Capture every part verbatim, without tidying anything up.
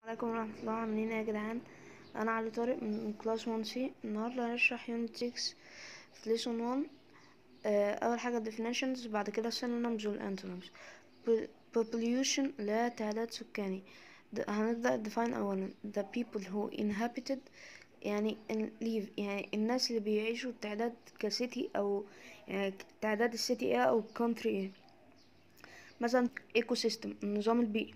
عليكم ورحمة الله، عاملين ايه يا جدعان؟ انا علي طارق من كلاس واحد سي. النهارده هنشرح يونت ستة في ليسون واحد. آه، اول حاجه definitions، بعد كده synonyms وال antonyms. population اللي هي تعداد سكاني. د- هنبدأ define اولا the people who inhabited، يعني ال- live، يعني الناس اللي بيعيشوا التعداد كسيتي، او يعني تعداد السيتي ايه او country ايه. مثلا ecosystem النظام البيئي،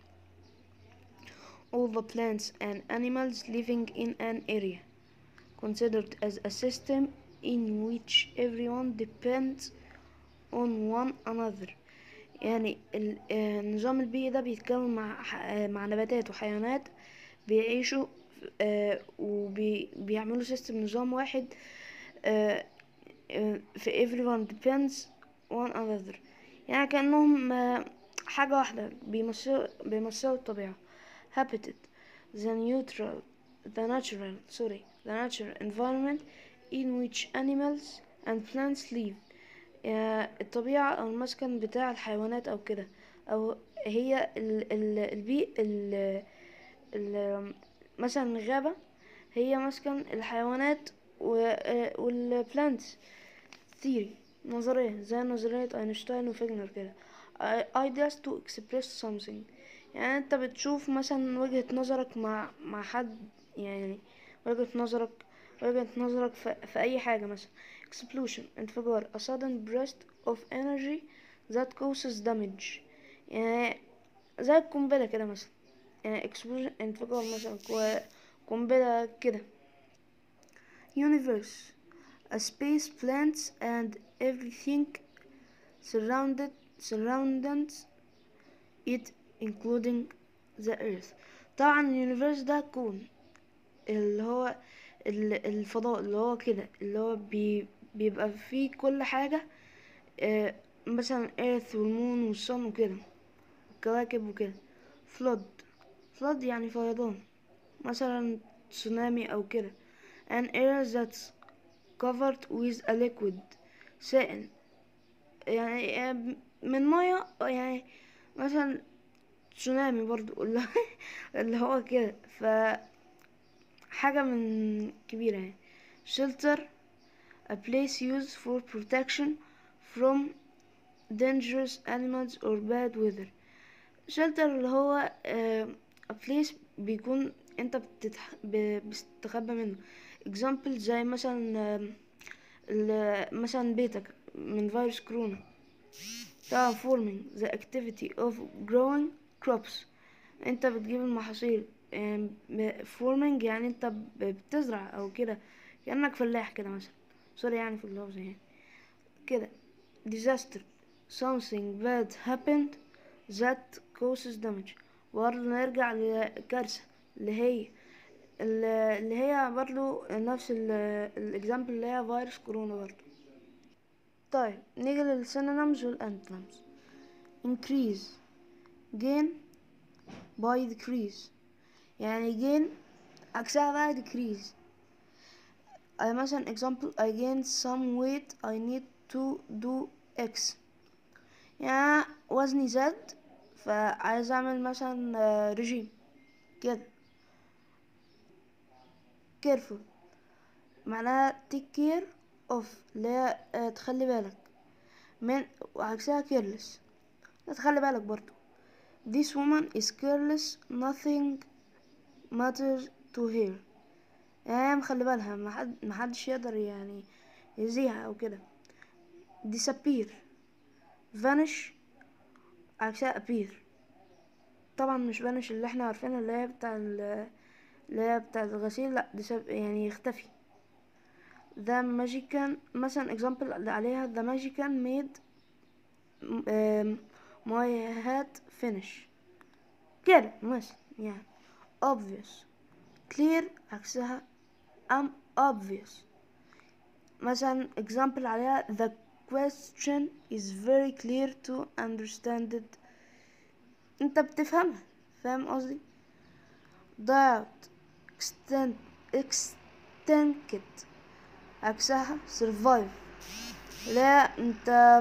all the plants and animals living in an area considered as a system in which everyone depends on one another. يعني ال- آه، النظام البيئي ده بيتكون مع ح- آه، مع نباتات وحيوانات بيعيشوا آه، وبيعملوا سيستم نظام واحد. آه، آه، في everyone depends one another، يعني كأنهم آه، حاجة واحدة، بيمثلوا بيمثلوا الطبيعة. habitat the neutral the natural sorry the natural environment in which animals and plants live، يعني الطبيعة أو المسكن بتاع الحيوانات أو كده، أو هي ال ال البيئة ال ال مثلا الغابة هي مسكن الحيوانات والبلانتس. theory نظرية زي نظرية أينشتاين وفيجنر كده. ideas to express something، يعني انت بتشوف مثلا وجهة نظرك مع مع حد، يعني وجهة نظرك وجهة نظرك في, في أي حاجة. مثلا explosion انفجار a sudden burst of energy that causes damage، يعني زي القنبلة كده مثلا. يعني explosion انفجار مثلا كو- قنبلة كده. universe a space plants and everything surrounded surrounds it including the earth. طبعا اليونيفرس ده كون، اللي هو ال- الفضاء، اللي هو كده، اللي هو بي بيبقى فيه كل حاجة. آه، مثلا earth والمون والصن وكده، الكواكب وكده. flood flood يعني فيضان، مثلا تسونامي او كده. an area that's covered with a liquid سائل، يعني آه، من مية، يعني مثلا تسونامي برضو اللي اللي هو كده، ف حاجة من كبيرة يعني. shelter a place used for protection from dangerous animals or bad weather. shelter اللي هو آه، a place بيكون انت بتتح... ب- بتستخبى منه. example زي مثلا آه، ال- مثلا بيتك من فيروس كورونا. طبعا forming the activity of growing crops، انت بتجيب المحاصيل. آم، ب- forming يعني انت ب- بتزرع او كده، كأنك فلاح كده مثلا. سوري يعني في اللفظ يعني كده. disaster something bad happened that causes damage، برضه نرجع لكارثة اللي هي اللي هي برضه نفس الاكزامبل اللي هي فيروس كورونا برضه. طيب نيجي للسينونيمز والانتونيمز. increase gain by decrease، يعني gain عكسها بقى decrease. I مثلا example I gained some weight I need to do X، يعني وزني زاد فعايز اعمل مثلا آه، رجيم كده. careful معناها take care of، اللي هي آه، تخلي بالك من، وعكسها careless لا تخلي بالك برضو. this woman is careless nothing matters to her، يعني هي مخلي بالها، محد محدش يقدر يعني يزيها او كده. disappear vanish عكسها appear. طبعا مش vanish اللي احنا عارفينها اللي هي بتاع ال- اللي هي بتاع الغسيل، لا disap- يعني يختفي. the magician مثلا example اللي عليها the magician made um, my hat finish كده مثلا يعني. obvious clear عكسها am obvious. مثلا example عليها the question is very clear to understand it، انت بتفهمها، فاهم قصدي. doubt extend extended عكسها survive، لا انت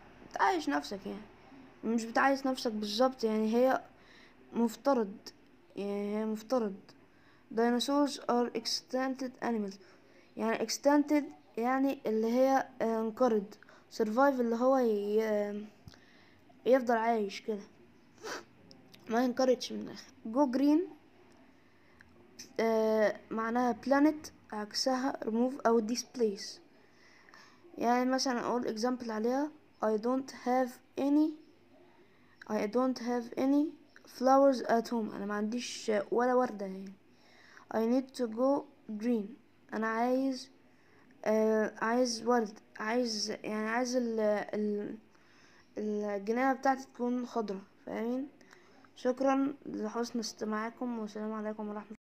بتعايش نفسك، يعني مش بتعايش نفسك بالظبط، يعني هي مفترض يعني هي مفترض. dinosaurs are extincted animals. يعني extincted يعني اللي هي انقرض. survive اللي هو ي... يفضل عايش كده، ما ينقرضش من الاخر. go green آه معناها planet، عكسها remove او displace. يعني مثلا اقول example عليها I don't have any I don't have any flowers at home. انا ما عنديش ولا وردة يعني. I need to go green. انا عايز آه عايز ورد، عايز يعني عايز ال ال الجنينة بتاعتي تكون خضرة، فاهمين؟ شكرا لحسن استماعكم، والسلام عليكم ورحمة